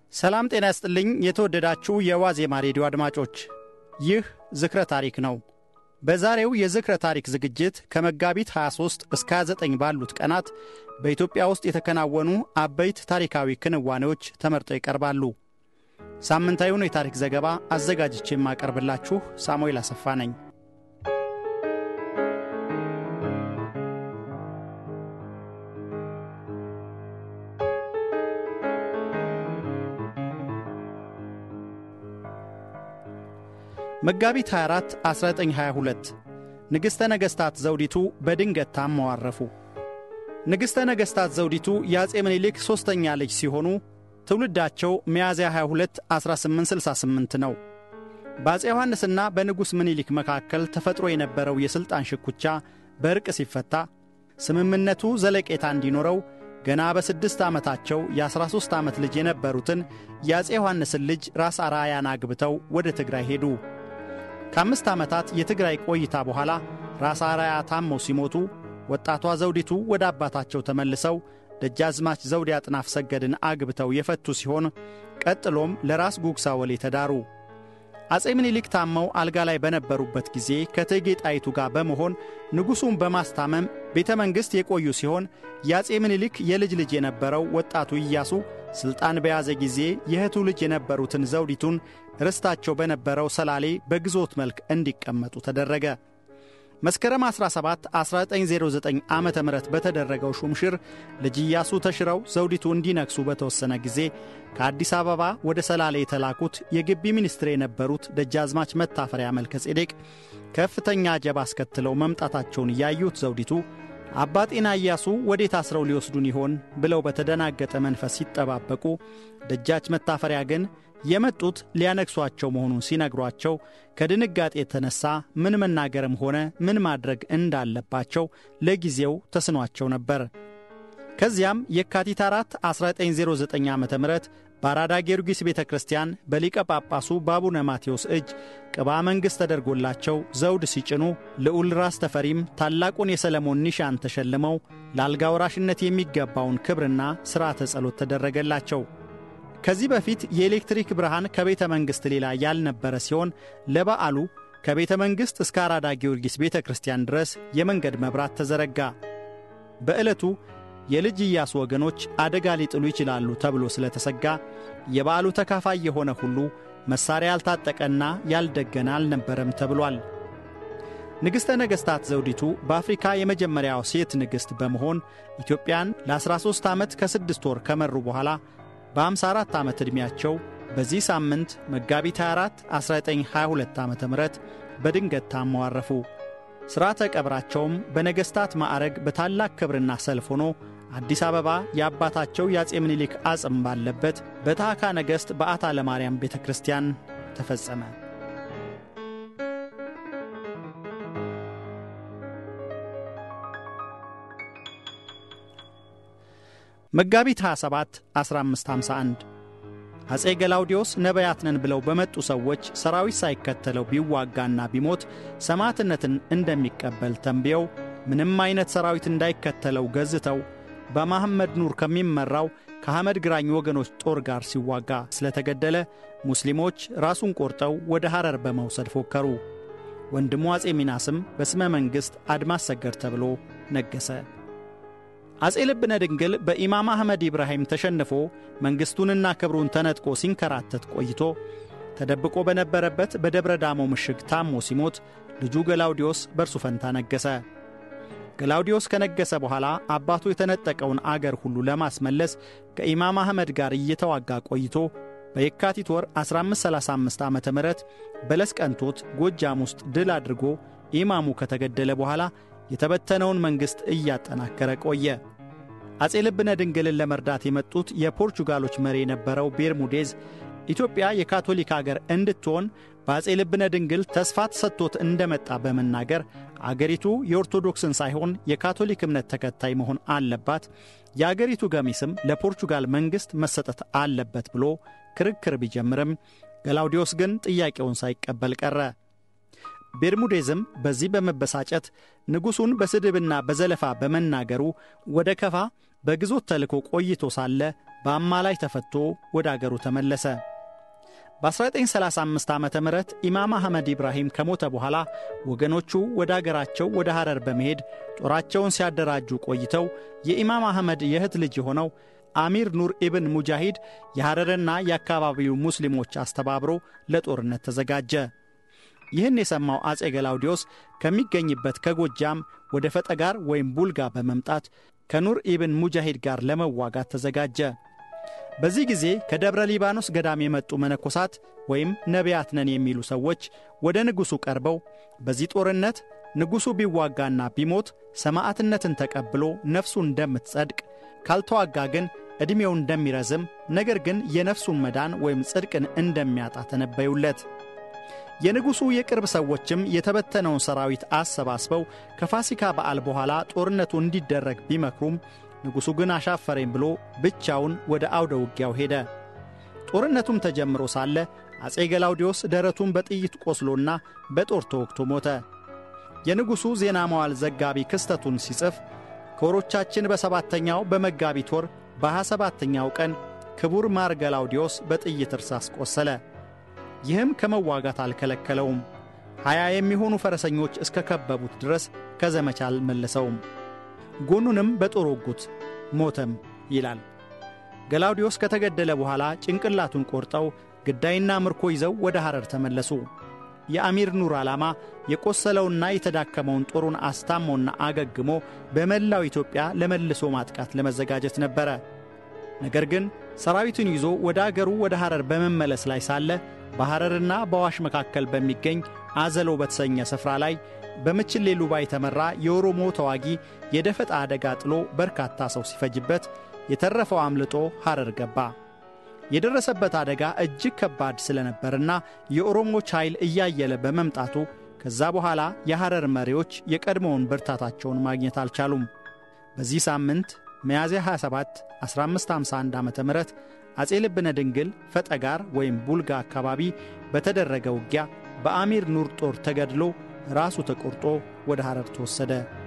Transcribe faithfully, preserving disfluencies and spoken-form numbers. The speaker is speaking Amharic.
ሰላም ጤና ይስጥልኝ የተወደዳችሁ የዋዜማ ሬዲዮ አድማጮች፣ ይህ ዝክረ ታሪክ ነው። በዛሬው የዝክረ ታሪክ ዝግጅት ከመጋቢት ሃያ ሶስት እስከ ሃያ ዘጠኝ ባሉት ቀናት በኢትዮጵያ ውስጥ የተከናወኑ አበይት ታሪካዊ ክንዋኔዎች ተመርጠው ይቀርባሉ። ሳምንታዊውን የታሪክ ዘገባ አዘጋጅቼ የማቀርብላችሁ ሳሙኤል አሰፋ ነኝ። መጋቢት ሃያ አራት አስራ ዘጠኝ ሃያ ሁለት ንግሥተ ነገሥታት ዘውዲቱ በድንገት ታመው አረፉ። ንግሥተ ነገሥታት ዘውዲቱ የአፄ ምኒልክ ሦስተኛ ልጅ ሲሆኑ ትውልዳቸው ሚያዝያ ሃያ ሁለት አስራ ስምንት ስልሳ ስምንት ነው። በአፄ ዮሐንስና በንጉሥ ምኒልክ መካከል ተፈጥሮ የነበረው የሥልጣን ሽኩቻ በእርቅ ሲፈታ ስምምነቱ ዘለቄታ እንዲኖረው ገና በስድስት ዓመታቸው የአስራ ሦስት ዓመት ልጅ የነበሩትን የአፄ ዮሐንስን ልጅ ራስ አርአያን አግብተው ወደ ትግራይ ሄዱ። ከአምስት ዓመታት የትግራይ ቆይታ በኋላ ራስ አርአያ ታመው ሲሞቱ ወጣቷ ዘውዲቱ ወደ አባታቸው ተመልሰው ደጃዝማች ዘውዴ አጥናፍ ሰገድን አግብተው የፈቱ ሲሆን ቀጥሎም ለራስ ጉግሳ ወሌ ተዳሩ። አፄ ምኒልክ ታመው አልጋ ላይ በነበሩበት ጊዜ ከእቴጌ ጣይቱ ጋር በመሆን ንጉሡን በማስታመም ቤተ መንግሥት የቆዩ ሲሆን የአፄ ምኒልክ የልጅ ልጅ የነበረው ወጣቱ ኢያሱ ሥልጣን በያዘ ጊዜ የእህቱ ልጅ የነበሩትን ዘውዲቱን ርስታቸው በነበረው ሰላሌ በግዞት መልክ እንዲቀመጡ ተደረገ። መስከረም አስራ ሰባት አስራ ዘጠኝ ዜሮ ዘጠኝ ዓመተ ምህረት በተደረገው ሹምሽር ልጅ ኢያሱ ተሽረው ዘውዲቱ እንዲነግሱ በተወሰነ ጊዜ ከአዲስ አበባ ወደ ሰላሌ የተላኩት የግቢ ሚኒስትር የነበሩት ደጃዝማች መታፈሪያ መልከ ጼዴቅ ከፍተኛ አጀብ አስከትለው መምጣታቸውን ያዩት ዘውዲቱ አባ ጤና ኢያሱ ወዴት አስረው ሊወስዱን ይሆን ብለው በተደናገጠ መንፈስ ሲጠባበቁ ደጃች መታፈሪያ ግን የመጡት ሊያነግሷቸው መሆኑን ሲነግሯቸው ከድንጋጤ የተነሳ ምን መናገርም ሆነ ምን ማድረግ እንዳለባቸው ለጊዜው ተስኗቸው ነበር። ከዚያም የካቲት አራት አስራ ዘጠኝ ዜሮ ዘጠኝ ዓመተ ምህረት በአራዳ ጊዮርጊስ ቤተ ክርስቲያን በሊቀ ጳጳሱ በአቡነ ማቴዎስ እጅ ቅባ መንግሥት ተደርጎላቸው ዘውድ ሲጭኑ ልዑል ራስ ተፈሪም ታላቁን የሰለሞን ኒሻን ተሸልመው ለአልጋ ወራሽነት የሚገባውን ክብርና ሥርዓተ ጸሎት ተደረገላቸው። ከዚህ በፊት የኤሌክትሪክ ብርሃን ከቤተ መንግሥት ሌላ ያልነበረ ሲሆን ለበዓሉ ከቤተ መንግሥት እስከ አራዳ ጊዮርጊስ ቤተ ክርስቲያን ድረስ የመንገድ መብራት ተዘረጋ። በዕለቱ የልጅ ኢያሱ ወገኖች አደጋ ሊጥሉ ይችላሉ ተብሎ ስለተሰጋ የበዓሉ ተካፋይ የሆነ ሁሉ መሳሪያ ያልታጠቀና ያልደገነ አልነበረም ተብሏል። ንግሥተ ነገሥታት ዘውዲቱ በአፍሪካ የመጀመሪያው ሴት ንግሥት በመሆን ኢትዮጵያን ለአስራ ሦስት ዓመት ከስድስት ወር ከመሩ በኋላ በአምሳ አራት ዓመት ዕድሜያቸው በዚህ ሳምንት መጋቢት ሃያ አራት አስራ ዘጠኝ ሃያ ሁለት ዓመተ ምህረት በድንገት ታመው አረፉ። ሥርዓተ ቀብራቸውም በነገሥታት ማዕረግ በታላቅ ክብርና ሰልፍ ሆኖ አዲስ አበባ የአባታቸው የአፄ ምኒልክ አጽም ባለበት በታካ ነገሥት በዓታ ለማርያም ቤተ ክርስቲያን ተፈጸመ። መጋቢት ሃያ ሰባት አስራ አምስት ሃምሳ አንድ አፄ ገላውዲዮስ ነቢያት ነን ብለው በመጡ ሰዎች ሰራዊት ሳይከተለው ቢዋጋና ቢሞት ሰማዕትነትን እንደሚቀበል ተንብየው ምንም አይነት ሰራዊት እንዳይከተለው ገዝተው በመሐመድ ኑር ከሚመራው ከአህመድ ግራኝ ወገኖች ጦር ጋር ሲዋጋ ስለተገደለ ሙስሊሞች ራሱን ቆርጠው ወደ ሐረር በመውሰድ ፎከሩ። ወንድሙ አፄ ሚናስም በስመ መንግሥት አድማስ ሰገድ ተብሎ ነገሰ። አፄ ልብነ ድንግል በኢማም አህመድ ኢብራሂም ተሸንፎ መንግሥቱንና ክብሩን ተነጥቆ ሲንከራተት ቆይቶ ተደብቆ በነበረበት በደብረ ዳሞ ምሽግ ታሞ ሲሞት ልጁ ገላውዲዮስ በርሱ ፈንታ ነገሰ። ገላውዲዮስ ከነገሰ በኋላ አባቱ የተነጠቀውን አገር ሁሉ ለማስመለስ ከኢማም አህመድ ጋር እየተዋጋ ቆይቶ በየካቲት ወር አስራ አምስት ሰላሳ አምስት ዓመተ ምህረት በለስ ቀንቶት ጎጃም ውስጥ ድል አድርጎ ኢማሙ ከተገደለ በኋላ የተበተነውን መንግሥት እያጠናከረ ቆየ። አፄ ልብነ ድንግልን ለመርዳት የመጡት የፖርቹጋሎች መሪ የነበረው ቤርሙዴዝ ኢትዮጵያ የካቶሊክ አገር እንድትሆን በአፄ ልብነ ድንግል ተስፋ ተሰጥቶት እንደመጣ በመናገር አገሪቱ የኦርቶዶክስን ሳይሆን የካቶሊክ እምነት ተከታይ መሆን አለባት፣ የአገሪቱ ገሚስም ለፖርቹጋል መንግሥት መሰጠት አለበት ብሎ ክርክር ቢጀምርም ገላውዲዮስ ግን ጥያቄውን ሳይቀበል ቀረ። ቤርሙዴዝም በዚህ በመበሳጨት ንጉሡን በስድብና በዘለፋ በመናገሩ ወደ ከፋ በግዞት ተልኮ ቆይቶ ሳለ በአማላይ ተፈቶ ወደ አገሩ ተመለሰ። በ1935 ዓመተ ምህረት ኢማም አህመድ ኢብራሂም ከሞተ በኋላ ወገኖቹ ወደ አገራቸው ወደ ሐረር በመሄድ ጦራቸውን ሲያደራጁ ቆይተው የኢማም አህመድ የእህት ልጅ የሆነው አሚር ኑር ኢብን ሙጃሂድ የሐረርና የአካባቢው ሙስሊሞች አስተባብሮ ለጦርነት ተዘጋጀ። ይህን የሰማው አጼ ገላውዲዮስ ከሚገኝበት ከጎጃም ወደ ፈጠጋር ወይም ቡልጋ በመምጣት ከኑር ኢብን ሙጃሂድ ጋር ለመዋጋት ተዘጋጀ። በዚህ ጊዜ ከደብረ ሊባኖስ ገዳም የመጡ መነኮሳት ወይም ነቢያት ነን የሚሉ ሰዎች ወደ ንጉሡ ቀርበው በዚህ ጦርነት ንጉሡ ቢዋጋና ቢሞት ሰማዕትነትን ተቀብሎ ነፍሱ እንደምትጸድቅ፣ ካልተዋጋ ግን ዕድሜው እንደሚረዝም፣ ነገር ግን የነፍሱን መዳን ወይም ጽድቅን እንደሚያጣ ተነበዩለት። የንጉሡ የቅርብ ሰዎችም የተበተነውን ሰራዊት አሰባስበው ከፋሲካ በዓል በኋላ ጦርነቱ እንዲደረግ ቢመክሩም ንጉሡ ግን አሻፈረኝ ብሎ ብቻውን ወደ አውደ ውጊያው ሄደ። ጦርነቱም ተጀምሮ ሳለ አጼ ገላውዲዮስ ደረቱን በጥይት ቆስሎና በጦር ተወግቶ ሞተ። የንጉሡ ዜና መዋዕል ዘጋቢ ክስተቱን ሲጽፍ ከወሮቻችን በሰባተኛው በመጋቢት ወር በሃያ ሰባተኛው ቀን ክቡር ማር ገላውዲዮስ በጥይት እርሳስ ቆሰለ። ይህም ከመዋጋት አልከለከለውም። ሀያ የሚሆኑ ፈረሰኞች እስከ ከበቡት ድረስ ከዘመቻ አልመለሰውም። ጎኑንም በጦር ወጉት፣ ሞተም ይላል። ገላውዲዮስ ከተገደለ በኋላ ጭንቅላቱን ቆርጠው ግዳይና ምርኮ ይዘው ወደ ሐረር ተመለሱ። የአሚር ኑር ዓላማ የቆሰለውና የተዳከመውን ጦሩን አስታሞና አገግሞ በመላው ኢትዮጵያ ለመልሶ ማጥቃት ለመዘጋጀት ነበረ። ነገር ግን ሰራዊቱን ይዞ ወደ አገሩ ወደ ሐረር በመመለስ ላይ ሳለ በሐረርና በዋሽ መካከል በሚገኝ አዘሎ በተሰኘ ስፍራ ላይ በምችሌ ሉባ የተመራ የኦሮሞ ተዋጊ የደፈጣ አደጋ ጥሎ በርካታ ሰው ሲፈጅበት የተረፈው አምልጦ ሐረር ገባ። የደረሰበት አደጋ እጅግ ከባድ ስለነበርና የኦሮሞች ኃይል እያየለ በመምጣቱ ከዛ በኋላ የሐረር መሪዎች የቀድሞውን ብርታታቸውን ማግኘት አልቻሉም። በዚህ ሳምንት ሚያዝያ ሃያ ሰባት አስራ አምስት ሃምሳ አንድ ዓመተ ምህረት አጼ ልብነ ድንግል ፈጠጋር ወይም ቡልጋ አካባቢ በተደረገ ውጊያ በአሚር ኑር ጦር ተገድሎ ራሱ ተቆርጦ ወደ ሐረር ተወሰደ።